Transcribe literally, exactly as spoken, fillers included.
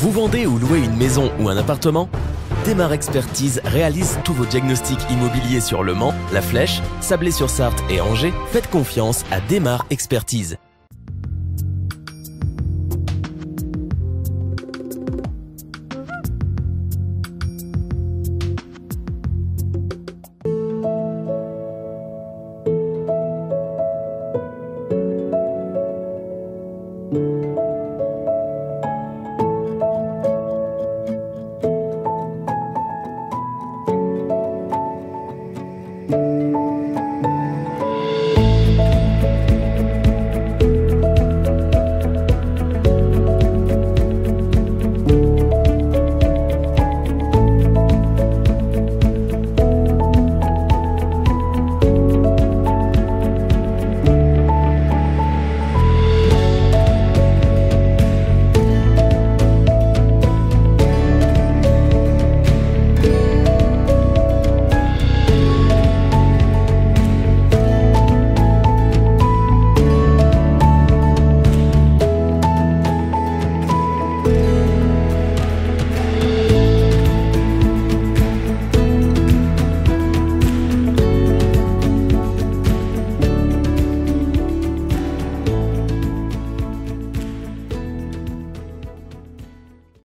Vous vendez ou louez une maison ou un appartement? Démarre Expertise réalise tous vos diagnostics immobiliers sur Le Mans, La Flèche, Sablé-sur-Sarthe et Angers. Faites confiance à Démarre Expertise.